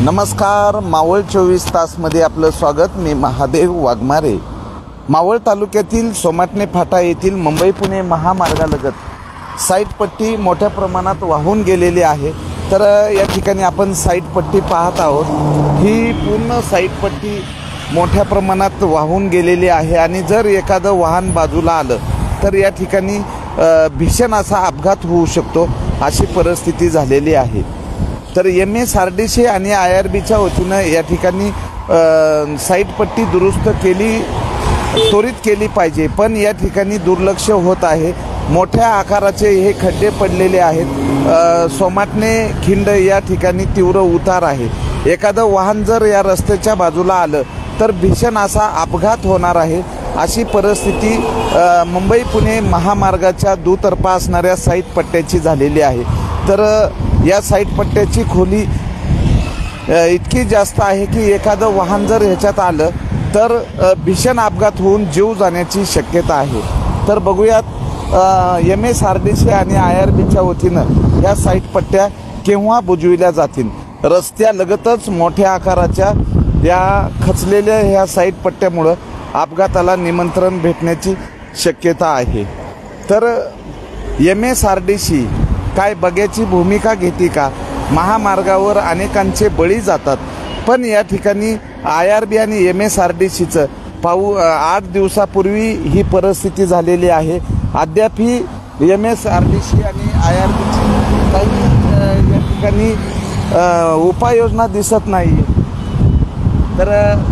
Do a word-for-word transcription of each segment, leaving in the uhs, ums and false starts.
नमस्कार, मावळ चोवीस तासमध्ये आपलं स्वागत। मी महादेव वाघमारे। मावळ तालुक्यातील सोमाटणे फाटा येथील मुंबई पुणे महामार्गालगत साईट पट्टी मोठ्या प्रमाणात वाहून गेलेली आहे। तर या ठिकाणी आपण साईट पट्टी पाहत आहोत। ही पूर्ण साईट पट्टी मोठ्या प्रमाणात वाहून गेलेली आहे आणि जर एखादं वाहन बाजूला आलं तर या ठिकाणी भीषण असा अपघात होऊ शकतो, अशी परिस्थिती झालेली आहे। तर M S R D C आणि आय आर बीच्या वतीनं या ठिकाणी साईट पट्टी दुरुस्त केली त्वरित केली पाहिजे, पण या ठिकाणी दुर्लक्ष होत आहे। मोठ्या आकाराचे हे खड्डे पडलेले आहेत। सोमाटणे खिंड या ठिकाणी तीव्र उतार आहे। एखादं वाहन जर या रस्त्याच्या बाजूला आलं तर भीषण असा अपघात होणार आहे, अशी परिस्थिती मुंबई पुणे महामार्गाच्या दुतर्फा असणाऱ्या साईट पट्ट्याची झालेली आहे। तर या साईट पट्ट्याची खोली इतकी जास्त आहे की एखादं वाहन जर ह्याच्यात आलं तर भीषण अपघात होऊन जीव जाण्याची शक्यता आहे। तर बघूयात M S R D C आणि आय आर बीच्या वतीनं या साईट पट्ट्या केव्हा बुजविल्या जातील। रस्त्यालगतच मोठ्या आकाराच्या या खचलेल्या ह्या साईट पट्ट्यामुळं अपघाताला निमंत्रण भेटण्याची शक्यता आहे। तर M S R D C काय बघ्याची भूमिका घेते का? महामार्गावर अनेकांचे बळी जातात, पण या ठिकाणी आय आर बी आणि एम एस आर डी सीचं पाऊ आठ दिवसापूर्वी ही परिस्थिती झालेली आहे। अद्याप ही M S R D C आणि आय आर बीची काही या ठिकाणी उपाययोजना दिसत नाही। तर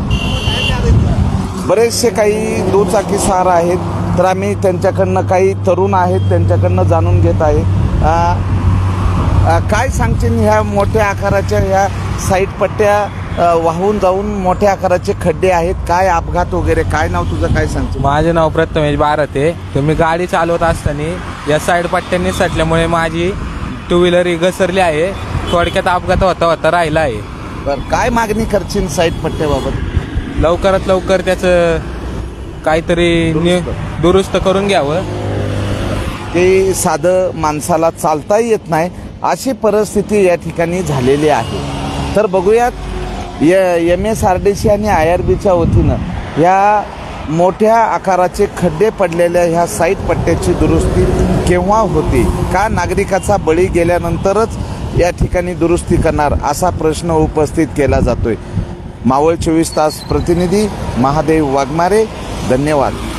बरेचसे काही दुचाकी स्वार आहेत, तर आम्ही त्यांच्याकडनं काही तरुण आहेत त्यांच्याकडनं जाणून घेत आहे। काय सांगतील ह्या मोठ्या आकाराच्या ह्या साईट पट्ट्या वाहून जाऊन मोठ्या आकाराचे खड्डे आहेत, काय अपघात वगैरे? काय नाव तुझं, काय सांगतील? माझे नाव प्रथमेश बारत आहे। तुम्ही गाडी चालवत असताना या साईड पट्ट्यांनी सटल्यामुळे माझी टू व्हीलर ही घसरली आहे। थोडक्यात अपघात होता होता राहिला आहे। बरं, काय मागणी करशील साईट पट्ट्याबाबत? लवकरात लवकर त्याचं काहीतरी दुरुस्त करून घ्यावं। की साधं माणसाला चालता येत नाही अशी परिस्थिती या ठिकाणी झालेली आहे। तर बघूयात M S R D C आणि आय आर बीच्या वतीनं या मोठ्या आकाराचे खड्डे पडलेल्या ह्या साईट पट्ट्याची दुरुस्ती केव्हा होते का? नागरिकाचा बळी गेल्यानंतरच या ठिकाणी दुरुस्ती करणार असा प्रश्न उपस्थित केला जातोय। मावळ चोवीस तास प्रतिनिधी महादेव वाघमारे, धन्यवाद।